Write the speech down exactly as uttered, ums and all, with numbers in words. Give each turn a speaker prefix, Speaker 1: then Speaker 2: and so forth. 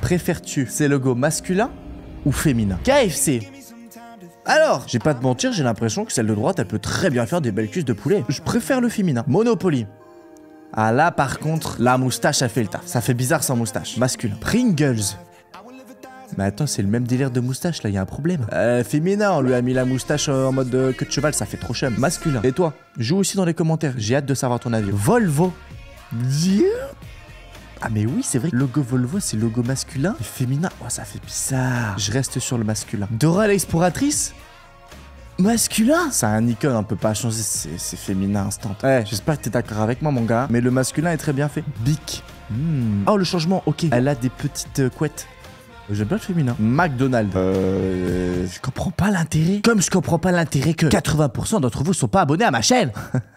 Speaker 1: Préfères-tu ces logos masculins ou féminins? K F C. Alors, j'ai pas de mentir, j'ai l'impression que celle de droite, elle peut très bien faire des belles cuisses de poulet. Je préfère le féminin. Monopoly. Ah là, par contre, la moustache, a fait le taf. Ça fait bizarre sans moustache. Masculin. Pringles. Mais attends, c'est le même délire de moustache, là, il y a un problème. Euh, féminin, on lui a mis la moustache euh, en mode euh, queue de cheval, ça fait trop chum. Masculin. Et toi, joue aussi dans les commentaires, j'ai hâte de savoir ton avis. Volvo. Ah mais oui, c'est vrai que logo Volvo, c'est logo masculin. Et féminin, oh ça fait bizarre. Je reste sur le masculin. Dora l'exploratrice. Masculin. C'est un icône, on peut pas changer, c'est féminin instant. Ouais, j'espère que t'es d'accord avec moi mon gars, mais le masculin est très bien fait. Bic. Mmh. Oh le changement, ok. Elle a des petites euh, couettes. J'aime bien le féminin. McDonald's. Euh... Je comprends pas l'intérêt. Comme je comprends pas l'intérêt que quatre-vingts pour cent d'entre vous sont pas abonnés à ma chaîne.